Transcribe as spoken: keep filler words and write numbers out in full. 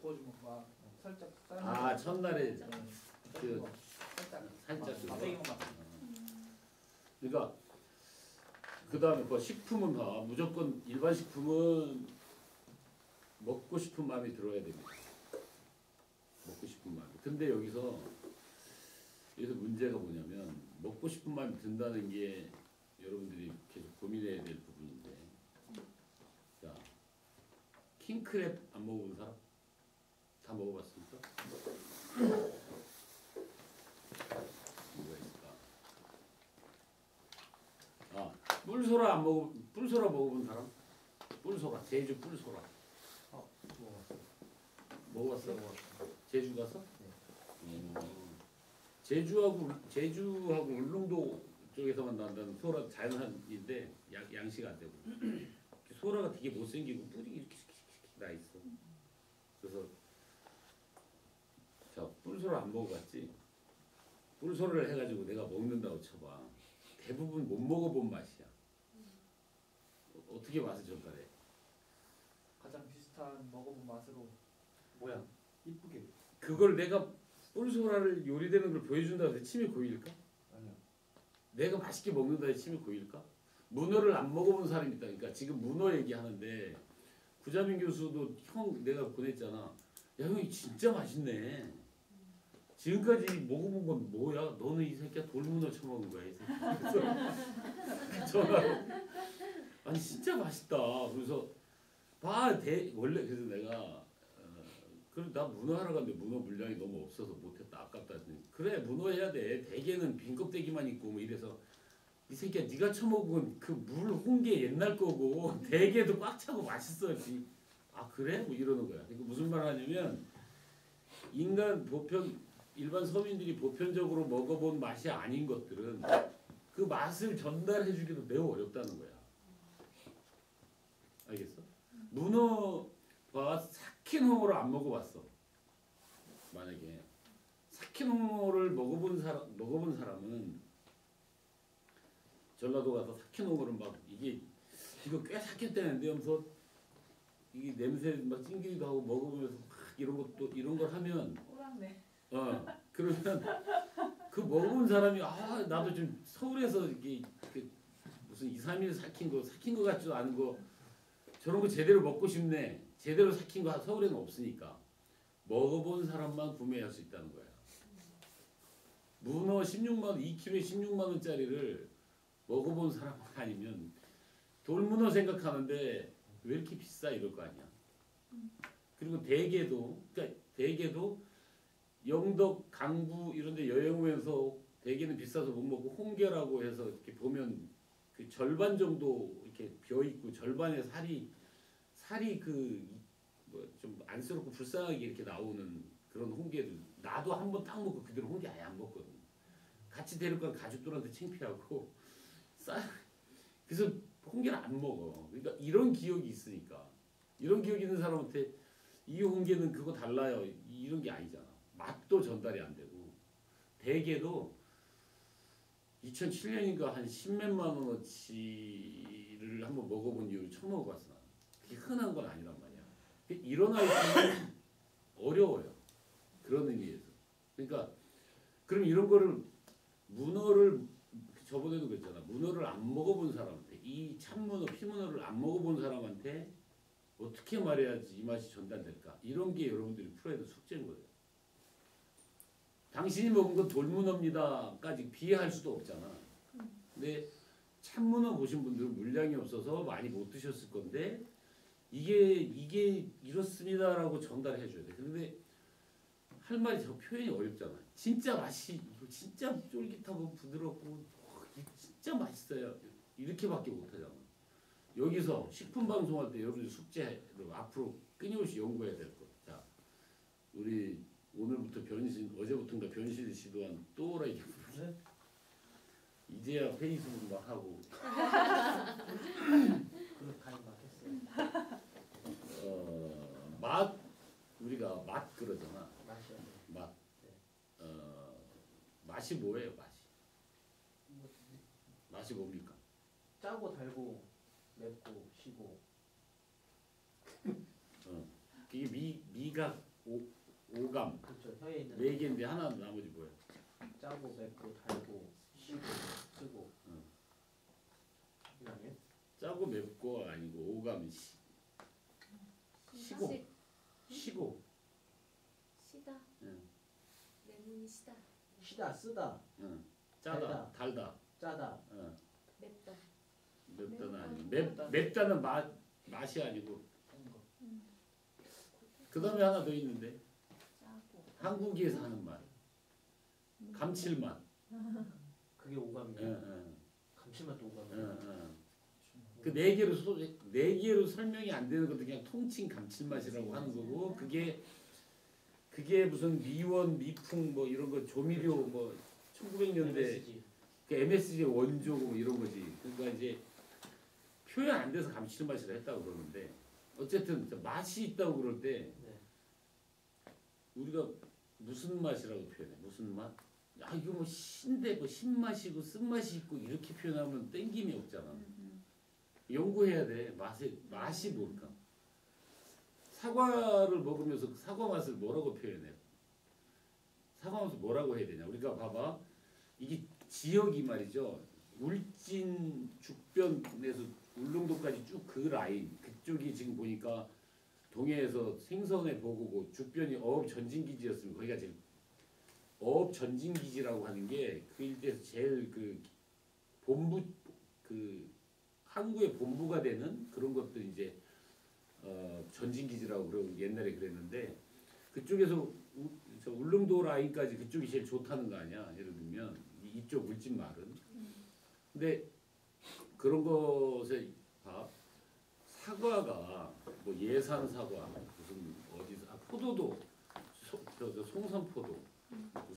구워주면 막 살짝 삶은 아 거. 첫날에 네. 그 살짝 살짝 그거. 맛배기만 맛. 그러니까 그 다음에 그 식품은 봐. 무조건 일반 식품은 먹고 싶은 마음이 들어야 됩니다. 먹고 싶은 마음. 근데 여기서 여기서 문제가 뭐냐면 먹고 싶은 마음이 든다는 게 여러분들이 계속 고민해야 될 부분인데, 자 킹크랩 안 먹어본 사람? 다 먹어봤습니까? 뭐가 있을까? 아 뿔소라 안 먹어 뿔소라 먹어본 사람? 뿔소라 제주 뿔소라. 어, 먹어봤어요. 먹어봤어? 먹어봤어요. 제주 가서? 네. 음. 제주하고 제주하고 울릉도 쪽에서만 난다는 소라 자연산인데 양, 양식 안 되고 소라가 되게 못생기고 뿔이 이렇게 나 있어. 그래서 자 뿔소라 안 먹어봤지? 뿔소라를 해가지고 내가 먹는다고 쳐봐. 대부분 못 먹어본 맛이야. 어, 어떻게 맛을 전달해? 가장 비슷한 먹어본 맛으로 모양 이쁘게. 그걸 내가 뿔소라를 요리되는 걸 보여준다고 해서 침이 고일까? 아니요. 내가 맛있게 먹는다 해서 침이 고일까? 문어를 안 먹어본 사람이 있다. 그러니까 지금 문어 얘기하는데 구자민 교수도 형 내가 보냈잖아. 야 형이 진짜 맛있네. 지금까지 먹어본 건 뭐야? 너는 이 새끼야 돌문어 처먹은 거야 이 새끼. 그래서 전화로 아니 진짜 맛있다. 그래서 봐 대, 원래 그래서 내가 그럼 나 문어 하러 갔는데 문어 물량이 너무 없어서 못했다 아깝다 했더니 그래 문어 해야 돼. 대게는 빈 껍데기만 있고 뭐 이래서 이 새끼야 네가 처먹은 그 물 홍게 옛날 거고 대게도 꽉 차고 맛있었지. 아 그래? 뭐 이러는 거야. 그러니까 무슨 말 하냐면 인간 보편 일반 서민들이 보편적으로 먹어본 맛이 아닌 것들은 그 맛을 전달해 주기도 매우 어렵다는 거야. 알겠어? 문어와 삭힌 홍어를 안 먹어봤어. 만약에 삭힌 홍어를 먹어본 사람 먹어본 사람은 전라도 가서 삭힌 홍어를 막 이게 이거 꽤 삭혔다는데 하면서 이게 냄새 막 찡기기도 하고 먹어보면서 막 이런 것도 이런 걸 하면 오랑네. 어 그러면 그 먹어본 사람이 아 나도 좀 서울에서 이게 그 무슨 이, 삼 일 삭힌 거 삭힌 거 같지도 않은 거 저런 거 제대로 먹고 싶네. 제대로 삭힌 거 서울에는 없으니까 먹어본 사람만 구매할 수 있다는 거야. 문어 십육만 원, 이 킬로그램에 십육만 원짜리를 먹어본 사람 아니면 돌문어 생각하는데 왜 이렇게 비싸 이럴 거 아니야. 그리고 대게도 그러니까 대게도 영덕, 강부 이런 데 여행 오면서 대게는 비싸서 못 먹고 홍게라고 해서 이렇게 보면 그 절반 정도 이렇게 비어 있고 절반에 살이 살이 그 뭐 좀 안쓰럽고 불쌍하게 이렇게 나오는 그런 홍게들 나도 한 번 딱 먹고 그대로 홍게 아예 안 먹거든. 같이 데리고 간 가족들한테 창피하고 싸 그래서 홍게를 안 먹어. 그러니까 이런 기억이 있으니까 이런 기억이 있는 사람한테 이 홍게는 그거 달라요 이런 게 아니잖아. 맛도 전달이 안 되고 대게도 이천칠 년인가 한 십몇만 원어치를 한번 먹어본 이후로 처음 먹어봤어. 그게 흔한 건 아니란 말이야. 이런 아이템은 어려워요. 그런 의미에서. 그러니까 그럼 이런 거를 문어를 저번에도 그랬잖아. 문어를 안 먹어본 사람한테 이 참문어, 피문어를 안 먹어본 사람한테 어떻게 말해야지 이 맛이 전달될까? 이런 게 여러분들이 풀어야 될 숙제인 거예요. 당신이 먹은 건 돌문어입니다까지 비하할 수도 없잖아. 근데 참문어 보신 분들은 물량이 없어서 많이 못 드셨을 건데 이게 이게 이렇습니다라고 전달해 줘야 돼. 근데 할 말이 저 표현이 어렵잖아. 진짜 맛이 이거 진짜 쫄깃하고 부드럽고 진짜 맛있어요. 이렇게밖에 못 하잖아. 여기서 식품 방송할 때 여러분들 숙제로 앞으로 끊임없이 연구해야 될 것. 자, 우리 오늘부터 변신, 어제부터인가 변신을 시도한 또라이 개불. 이제야 페이스북 막 하고. 그거 가입 막 했어요. 어, 맛 우리가 맛 그러잖아. 맛이요. 맛. 네. 어, 맛이 뭐예요? 맛이. 맛이 뭡니까? 짜고 달고 맵고 시고. 어, 이게 미 미각 오 오감 그렇죠. 혀에 있는 네 개인데 하나 나머지 뭐야? 짜고 맵고 달고 시고 쓰고. 응. 그다음에 짜고 맵고 아니고 오감 시, 시고 시- 시고 시다. 응. 레몬이 시다. 시다 쓰다 응. 짜다 달다 짜다 응. 맵다. 맵다는 맵다. 아니고 맵 맵다는 맛 맛이 아니고 한 거. 그 다음에 하나 더 있는데 짜고. 한국에서 하는 맛 감칠맛 그게 오감이에요. 응, 응, 감칠맛도 응, 오감이에요. 응. 그 네 개로 소, 네 개로 설명이 안 되는 것도 그냥 통칭 감칠맛이라고 하는 거고 그게 그게 무슨 미원 미풍 뭐 이런 거 조미료 뭐 천구백 년대 엠에스지. 그 엠에스지 원조고 뭐 이런 거지. 그러니까 이제 표현 안 돼서 감칠맛이라 했다고 그러는데 어쨌든 맛이 있다고 그럴 때 네. 우리가 무슨 맛이라고 표현해? 무슨 맛? 야 이거 뭐 신데 뭐 신맛이고 쓴맛이 있고 이렇게 표현하면 땡김이 없잖아. 연구해야 돼. 맛이 맛이 뭘까? 사과를 먹으면서 그 사과 맛을 뭐라고 표현해? 사과 맛을 뭐라고 해야 되냐? 우리가 봐봐. 이게 지역이 말이죠. 울진 죽변에서 울릉도까지 쭉 그 라인 그쪽이 지금 보니까 동해에서 생선의 보고고 죽변이 어업 전진기지였으면 거기가 지금 어업 전진기지라고 하는 게 그 일대에서 제일 그 본부 그 항구의 본부가 되는 그런 것들 이제 어 전진기지라고 그러고 옛날에 그랬는데 그쪽에서 우, 저 울릉도 라인까지 그쪽이 제일 좋다는 거 아니야? 예를 들면 이- 이쪽 울진 말은. 근데 그런 것에 봐 사과가 뭐 예산 사과 무슨 어디서 아 포도도 소, 저, 저 송선 포도